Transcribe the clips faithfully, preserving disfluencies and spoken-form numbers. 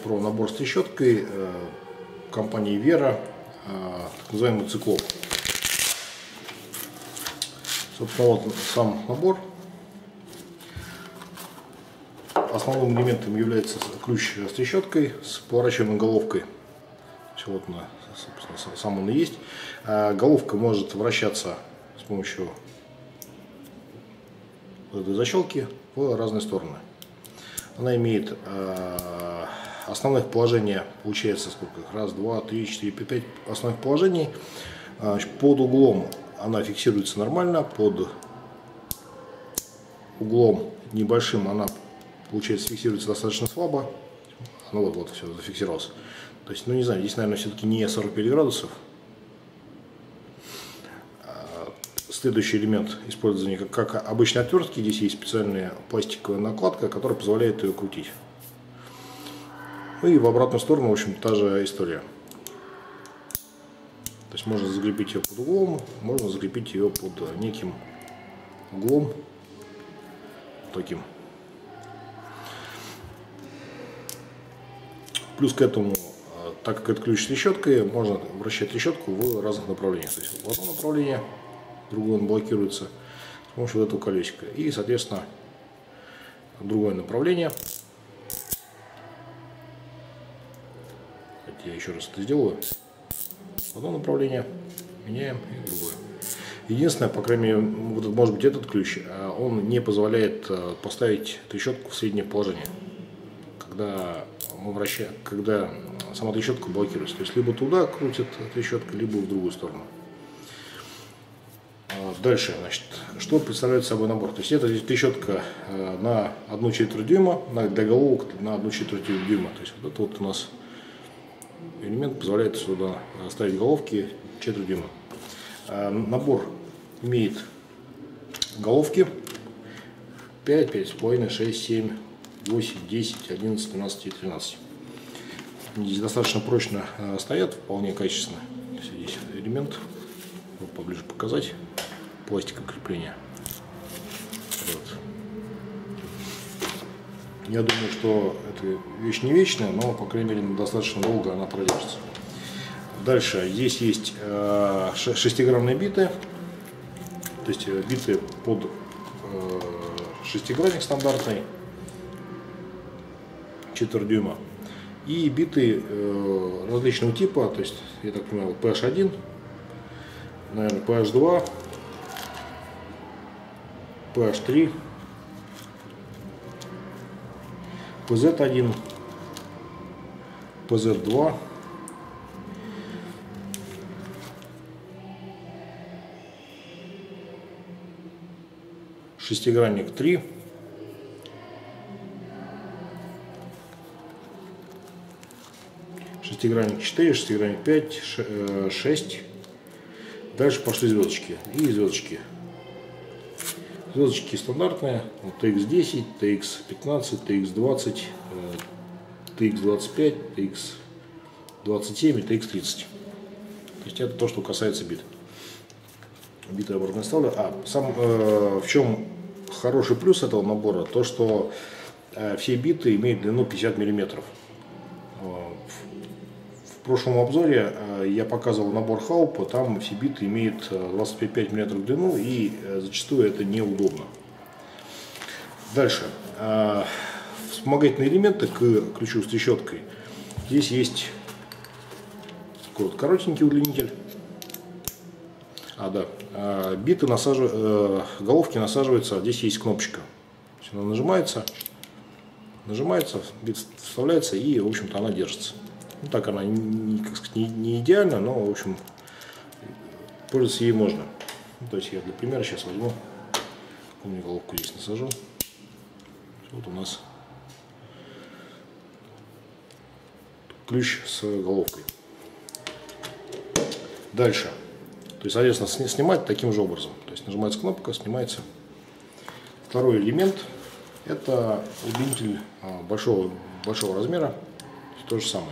про набор с трещоткой компании Вера, так называемый циклоп. Собственно, вот сам набор. Основным элементом является ключ с трещоткой с поворачиваемой головкой. Все вот, собственно, сам он и есть. Головка может вращаться с помощью этой защелки в разные стороны. Она имеет э, основных положений, получается сколько? Раз, два, три, четыре, пять основных положений. Значит, под углом она фиксируется нормально, под углом небольшим она, получается, фиксируется достаточно слабо. Ну вот, вот, все, зафиксировался. То есть, ну не знаю, здесь, наверное, все-таки не сорок пять градусов. Следующий элемент использования как, как обычной отвертки. Здесь есть специальная пластиковая накладка, которая позволяет ее крутить. Ну и в обратную сторону, в общем, та же история. То есть можно закрепить ее под углом, можно закрепить ее под неким углом таким. Плюс к этому, так как это ключ с трещоткой, можно вращать трещотку в разных направлениях. То есть в одно направление, другое он блокируется с помощью вот этого колесика. И, соответственно, другое направление. Я еще раз это сделаю. Одно направление меняем и другое. Единственное, по крайней мере, вот, может быть, этот ключ, он не позволяет поставить трещотку в среднее положение, когда мы вращаем, когда сама трещотка блокируется. То есть либо туда крутит трещотка, либо в другую сторону. Дальше, значит, что представляет собой набор? То есть это трещотка на одну четверть дюйма, для головок на одну четверть дюйма. То есть вот это вот у нас элемент позволяет сюда ставить головки четверть дюйма. Набор имеет головки пять, пять с половиной, шесть, семь, восемь, десять, одиннадцать, двенадцать и тринадцать. Здесь достаточно прочно стоят, вполне качественно. Здесь элемент, вот поближе показать. Пластика крепления. Вот. Я думаю, что эта вещь не вечная, но, по крайней мере, достаточно долго она продержится. Дальше здесь есть э, шестигранные биты, то есть биты под э, шестигранник стандартный, четверть дюйма, и биты э, различного типа, то есть, я так понимаю, пэ эйч один, наверное, пэ эйч два, пэ эйч три, пэ зет один, пэ зет два, шестигранник три, шестигранник четыре, шестигранник пять, шесть. Дальше пошли звездочки и звездочки. Звездочки стандартные, вот тэ икс десять, тэ икс пятнадцать, тэ икс двадцать, тэ икс двадцать пять, тэ икс двадцать семь и тэ икс тридцать. То есть это то, что касается бит. Биты обратно ставлю. А сам э, в чем хороший плюс этого набора, то что э, все биты имеют длину пятьдесят миллиметров. В прошлом обзоре я показывал набор Хаупа, там все биты имеют двадцать пять миллиметров в длину, и зачастую это неудобно. Дальше. Вспомогательные элементы к ключу с трещоткой. Здесь есть такой вот коротенький удлинитель. А, да. Биты насаживаются, головки насаживаются, здесь есть кнопочка. Она нажимается, нажимается, бит вставляется, и, в общем-то, она держится. Ну, так она не, как сказать, не, не идеальна, но, в общем, пользоваться ей можно. Ну, то есть я для примера сейчас возьму, помню, головку здесь насажу. Вот у нас ключ с головкой. Дальше. То есть, соответственно, снимать таким же образом. То есть нажимается кнопка, снимается. Второй элемент — это удлинитель большого, большого размера. То же самое.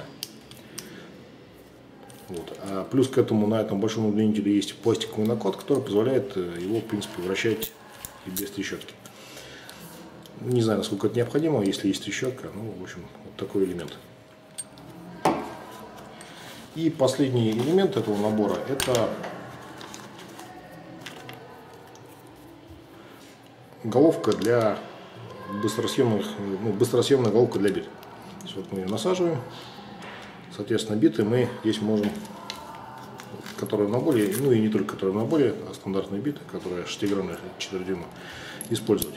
Вот. А плюс к этому на этом большом удлинителе есть пластиковый наклад, который позволяет его, в принципе, вращать и без трещотки. Не знаю, насколько это необходимо, если есть трещотка. Ну, в общем, вот такой элемент. И последний элемент этого набора — это головка для быстросъемных, ну, быстросъемная головка для бит. То есть вот мы ее насаживаем, соответственно, биты мы здесь можем, которые в наборе, ну и не только которые в наборе, а стандартные биты, которые шестигранные четыре дюйма, использовать.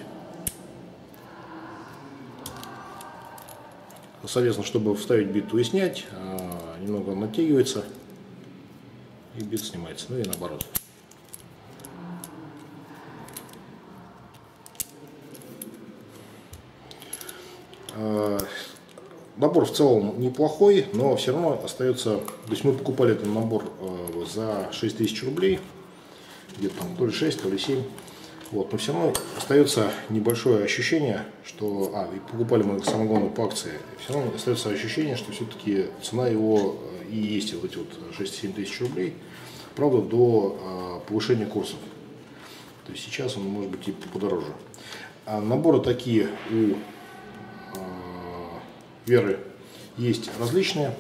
Соответственно, чтобы вставить бит и снять, немного он натягивается и бит снимается, ну и наоборот. Набор в целом неплохой, но все равно остается, то есть мы покупали этот набор за шесть тысяч рублей, где-то там то ли шесть, то ли семь. Вот, но все равно остается небольшое ощущение, что, а, и покупали мы, самое главное, по акции, все равно остается ощущение, что все-таки цена его и есть вот эти вот шесть-семь тысяч рублей, правда, до а, повышения курсов. То есть сейчас он может быть и подороже. А наборы такие у а, Веры есть различные,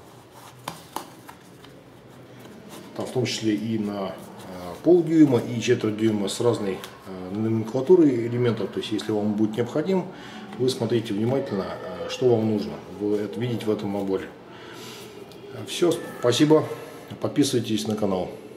там в том числе и на полдюйма и четверть дюйма с разной э, номенклатурой элементов. То есть, если вам будет необходим, вы смотрите внимательно, э, что вам нужно вы это видеть в этом наборе. Все, спасибо, подписывайтесь на канал.